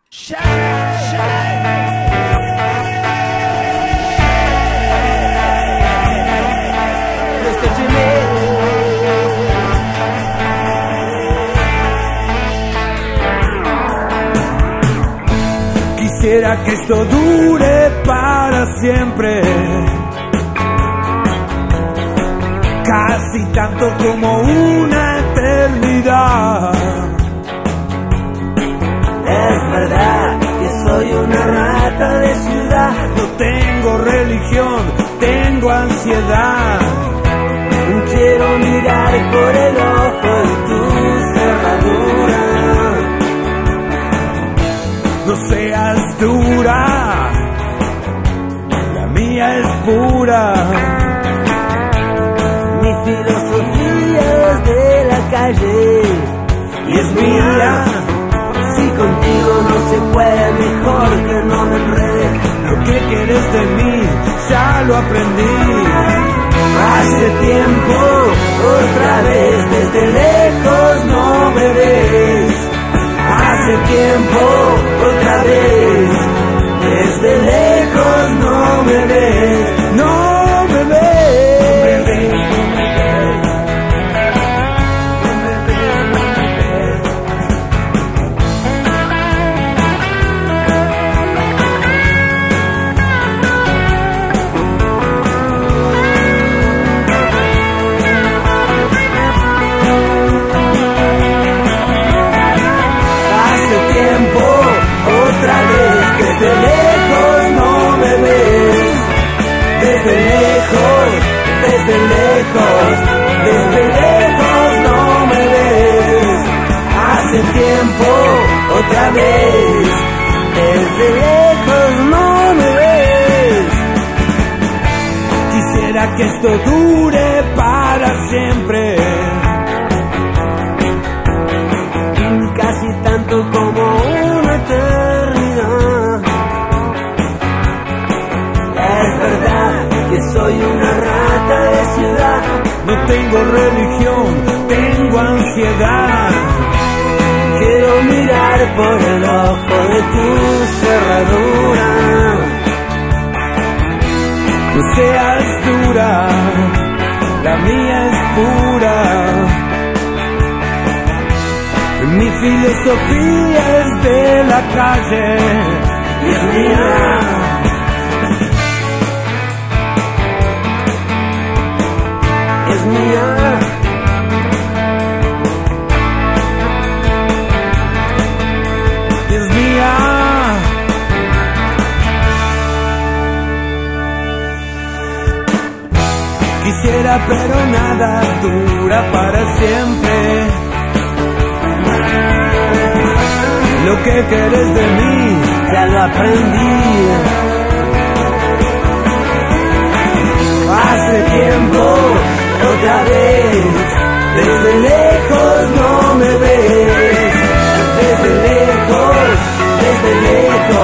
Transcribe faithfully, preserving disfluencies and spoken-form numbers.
Quisiera que esto dure para siempre, casi tanto como una eternidad. Es verdad que soy una rata de ciudad. No tengo religión, tengo ansiedad. Quiero mirar por el ojo de tu cerradura. No seas dura, la mía es pura. Mi filosofía es de la calle y es mía. Si contigo no se puede, mejor que no me enrede. Lo que quieres de mí ya lo aprendí. Hace tiempo, otra vez, desde lejos no me ves. Hace tiempo, otra vez, desde lejos no me ves. No me ves. Desde lejos no me ves, desde lejos, desde lejos, desde lejos no me ves. Hace tiempo, otra vez, desde lejos no me ves. Quisiera que esto dure para siempre, casi tanto como una eternidad. Es verdad que soy una rata de ciudad. no tengo religión, tengo ansiedad. Quiero mirar por el ojo de tu cerradura. No seas dura, la mía es pura. Mi filosofía es de la calle y es mía. Es mía. Es mía. Quisiera, pero nada dura para siempre. Lo que querés de mí ya lo aprendí. Hace tiempo, otra vez, desde lejos no me ves. Desde lejos, desde lejos.